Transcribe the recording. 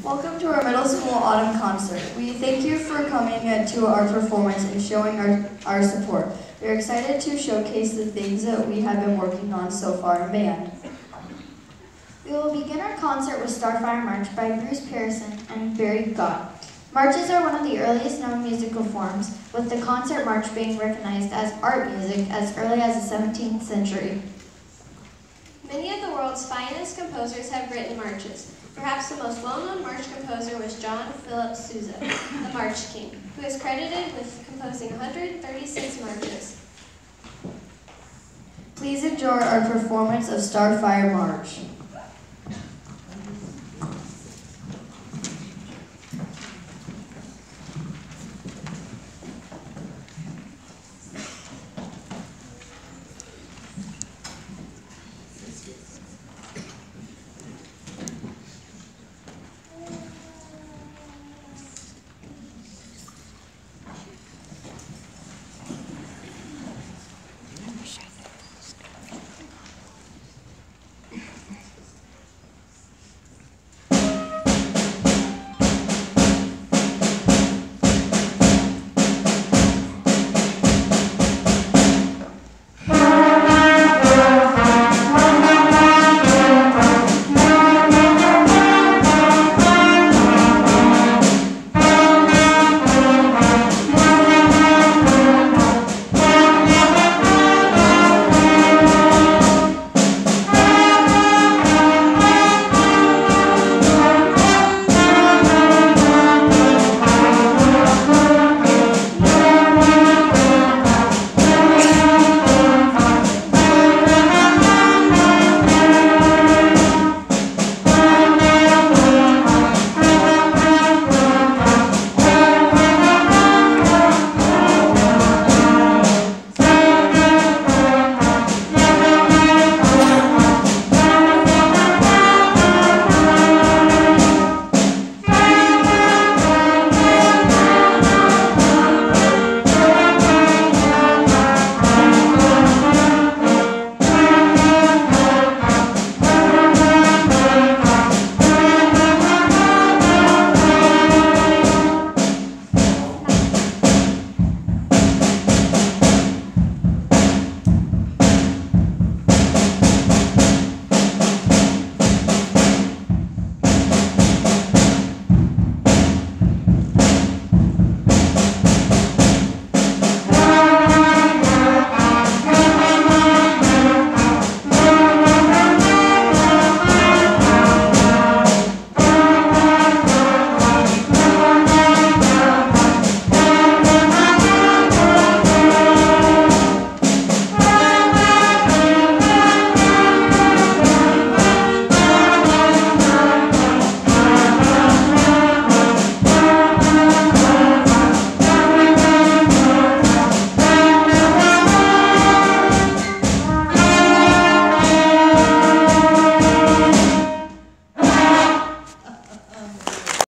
Welcome to our middle school autumn concert. We thank you for coming to our performance and showing our support. We're excited to showcase the things that we have been working on so far in band. We will begin our concert with Starfire March by Bruce Pearson and Barry Gott. Marches are one of the earliest known musical forms, with the concert march being recognized as art music as early as the 17th century. Many of the world's finest composers have written marches. Perhaps the most well-known march composer was John Philip Sousa, the March King, who is credited with composing 136 marches. Please enjoy our performance of Starfire March.